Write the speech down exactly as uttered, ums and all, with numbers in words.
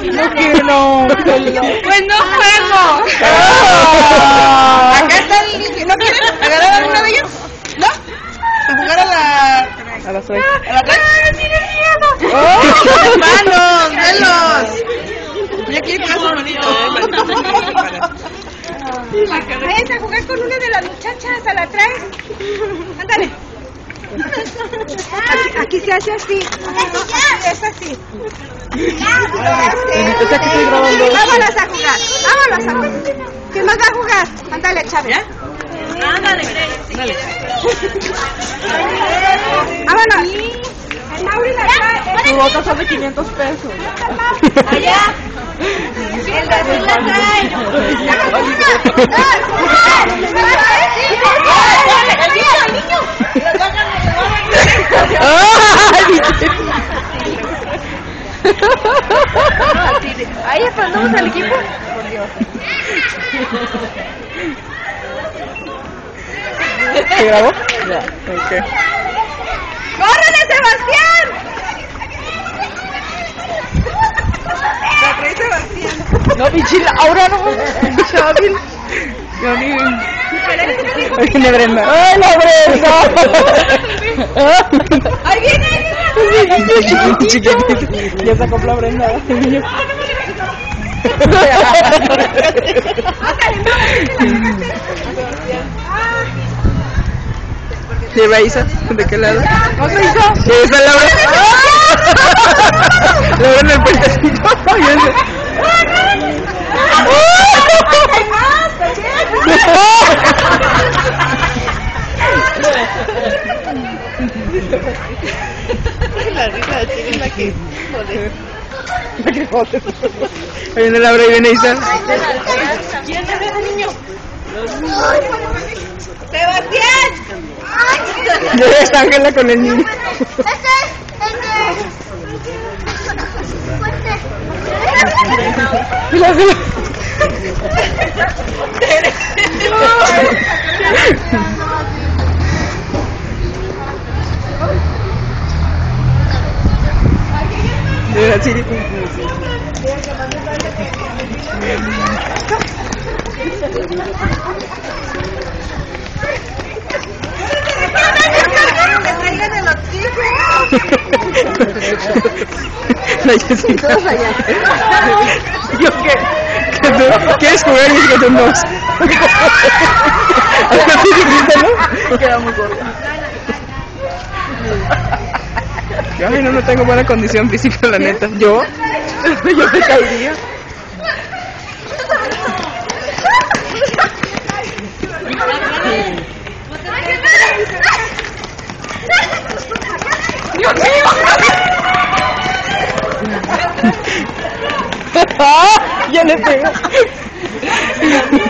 No quiero, no. Pues no juego. Ah. Acá está el... ¿No quieres agarrar alguna de ellas? ¿No? ¿A jugar a la... A las tres. ¿A la tres? ¡Ay, tiene miedo! ¡Oh! ¡Hermanos, velos! Ya quiero jugar su hermanito. Vayan a jugar con una de las muchachas, a la traes. Ándale. Aquí, aquí se hace así. Es así. Entonces aquí estoy grabando. Vámonos a jugar. Vámonos a jugar. ¿Quién más va a jugar? Ándale, Chávez. Ándale, Ándale. Vámonos. El Mauri la trae. Tu boca son de quinientos pesos. Allá. El de azul la trae. ¡El niño! Ahí aprendemos al equipo. Por Dios. ¿Se grabó? Ya, ok. ¡Córrele, Sebastián! La trae Sebastián. No, bichila, ahora no. Chabil. Yo ni... Ay, viene Brenda. ¡Ay, la Brenda! ¡Ahí viene, ahí viene! Chiquito, chiquito. Ya sacó la Brenda. El niño. ¿Lleva Isa? ¿De qué lado? ¿Otra Isa? Sí, esa Laura. Laura en el puentecito. La risa de Chile es la que jode. La que jode. Ahí viene Laura y viene Isa. ¿Quién es ese niño? ¡Sebastián! Ya está Ángela con el niño. Mira, mira. Mira, Chiri. La Jessica. Yo qué. Que tú quieres jugar y que tú no. Algo así dijiste, ¿no? Quedamos gordos. Yo, ay, no, no tengo buena condición física, la neta. ¿Yo? Yo te caería. ¡Dios mío! ¡Ah! Ya le pegó.